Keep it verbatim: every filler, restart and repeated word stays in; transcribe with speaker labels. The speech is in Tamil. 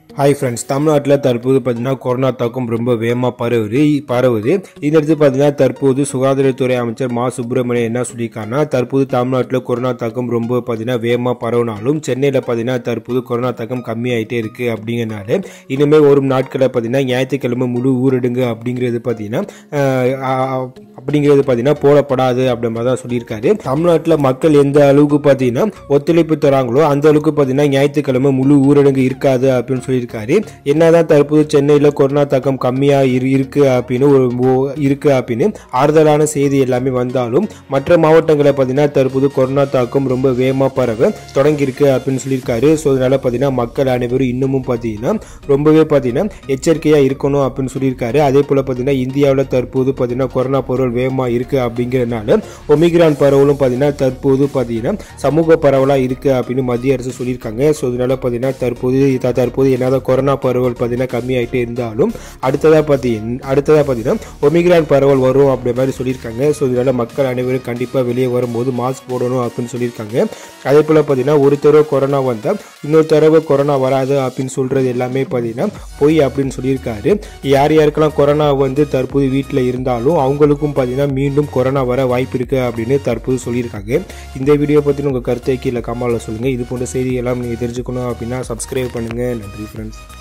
Speaker 1: ஹாய் ஃப்ரெண்ட்ஸ், தமிழ்நாட்டில் தற்போது பார்த்தீங்கன்னா கொரோனா தாக்கம் ரொம்ப வேகமாக பரவுது பரவுது இந்த இடத்துல பார்த்தீங்கன்னா தற்போது சுகாதாரத்துறை அமைச்சர் மா சுப்பிரமணியன் என்ன சொல்லியிருக்காருன்னா, தற்போது தமிழ்நாட்டில் கொரோனா தாக்கம் ரொம்ப பார்த்தீங்கன்னா வேகமாக பரவினாலும் சென்னையில் பார்த்தீங்கன்னா தற்போது கொரோனா தாக்கம் கம்மியாயிட்டே இருக்கு அப்படிங்கிறனால இனிமேல் ஒரு நாட்களில் பார்த்தீங்கன்னா ஞாயிற்றுக்கிழமை முழு ஊரடங்கு அப்படிங்கிறது பார்த்தீங்கன்னா அப்படிங்கிறது பார்த்தீங்கன்னா போடப்படாது அப்படின்ற மாதிரி தான் சொல்லியிருக்காரு. தமிழ்நாட்டில் மக்கள் எந்த அளவுக்கு பார்த்தீங்கன்னா ஒத்துழைப்பு தராங்களோ அந்த அளவுக்கு பார்த்தீங்கன்னா ஞாயிற்றுக்கிழமை முழு ஊரடங்கு இருக்காது அப்படின்னு சொல்லி இருக்காரு. என்னதான் தற்போது சென்னையில் கொரோனா தாக்கம் கம்மியா இருக்கு அப்படின்னு ஒரு இருக்கு அப்படின்னு ஆறுதலான செய்தி எல்லாமே வந்தாலும் மற்ற மாவட்டங்களில் பார்த்தீங்கன்னா தற்போது கொரோனா தாக்கம் ரொம்ப வேகமா பரவ தொடங்கி இருக்கு அப்படின்னு சொல்லியிருக்காரு. ஸோ அதனால பார்த்தீங்கன்னா மக்கள் அனைவரும் இன்னமும் பார்த்தீங்கன்னா ரொம்பவே பார்த்தீங்கன்னா எச்சரிக்கையா இருக்கணும் அப்படின்னு சொல்லியிருக்காரு. அதே போல பார்த்தீங்கன்னா இந்தியாவில் தற்போது பார்த்தீங்கன்னா கொரோனா பரவல் வேகமா இருக்கு அப்படிங்கிறதுனால ஒமிக்ரான் பரவலும் பார்த்தீங்கன்னா தற்போது பார்த்தீங்கன்னா சமூக பரவலா இருக்கு அப்படின்னு மத்திய அரசு சொல்லியிருக்காங்க. ஸோ அதனால பார்த்தீங்கன்னா தற்போது தற்போது என்ன கொரோனா பரவல் பார்த்தீங்கன்னா கம்மியாயிட்டே இருந்தாலும் அடுத்ததா பார்த்தீங்கன்னா அடுத்ததா பார்த்தீங்கன்னா ஒமிக்ரான் பரவல் வரும் அப்படி மாதிரி சொல்லியிருக்காங்க. ஸோ இதனால மக்கள் அனைவரும் கண்டிப்பாக வெளியே வரும்போது மாஸ்க் போடணும் அப்படின்னு சொல்லியிருக்காங்க. அதே போல் பார்த்தீங்கன்னா ஒரு தடவை கொரோனா வந்தால் இன்னொரு தடவை கொரோனா வராது அப்படின்னு சொல்றது எல்லாமே பார்த்தீங்கன்னா பொய் அப்படின்னு சொல்லியிருக்காரு. யார் யாருக்கெல்லாம் கொரோனா வந்து தற்போது வீட்டில் இருந்தாலும் அவங்களுக்கும் பார்த்தீங்கன்னா மீண்டும் கொரோனா வர வாய்ப்பு இருக்கு அப்படின்னு தற்போது சொல்லியிருக்காங்க. இந்த வீடியோ பற்றின உங்கள் கருத்தை கீழே கமெண்ட்ல சொல்லுங்கள். இது போன்ற செய்தி எல்லாம் நீங்கள் தெரிஞ்சுக்கணும் அப்படின்னா சப்ஸ்கிரைப் பண்ணுங்கள். நன்றி ஃப்ரெண்ட்ஸ்.